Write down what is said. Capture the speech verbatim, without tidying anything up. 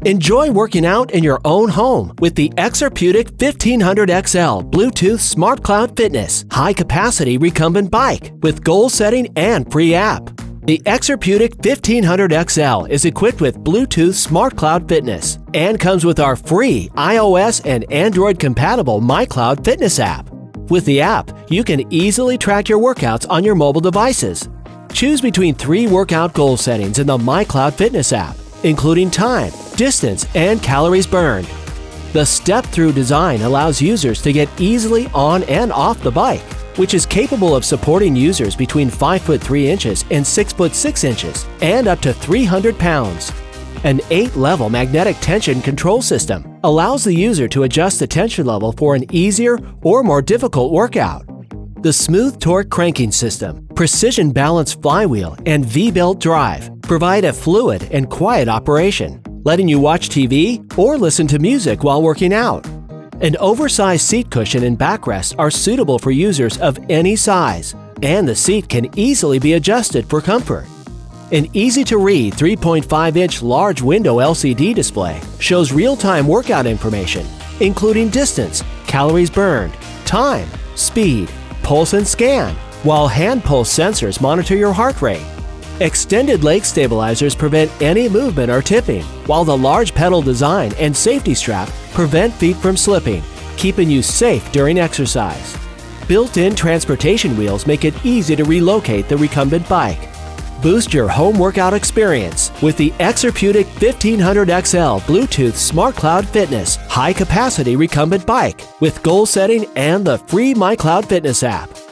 Enjoy working out in your own home with the EXERPEUTIC fifteen hundred X L Bluetooth Smart Cloud Fitness high-capacity recumbent bike with goal setting and free app. The EXERPEUTIC fifteen hundred X L is equipped with Bluetooth Smart Cloud Fitness and comes with our free iOS and Android-compatible MyCloudFitness app. With the app, you can easily track your workouts on your mobile devices. Choose between three workout goal settings in the MyCloudFitness app, including time, distance, and calories burned. The step-through design allows users to get easily on and off the bike, which is capable of supporting users between five foot three inches and six foot six inches and up to three hundred pounds. An eight level magnetic tension control system allows the user to adjust the tension level for an easier or more difficult workout. The smooth torque cranking system, precision balanced flywheel, and V-belt drive provide a fluid and quiet operation, letting you watch T V or listen to music while working out. An oversized seat cushion and backrest are suitable for users of any size, and the seat can easily be adjusted for comfort. An easy-to-read three point five inch large window L C D display shows real-time workout information, including distance, calories burned, time, speed, pulse and scan, while hand pulse sensors monitor your heart rate. Extended leg stabilizers prevent any movement or tipping, while the large pedal design and safety strap prevent feet from slipping, keeping you safe during exercise. Built-in transportation wheels make it easy to relocate the recumbent bike. Boost your home workout experience with the EXERPEUTIC fifteen hundred X L Bluetooth Smart Cloud Fitness high-capacity recumbent bike with goal setting and the free MyCloudFitness app.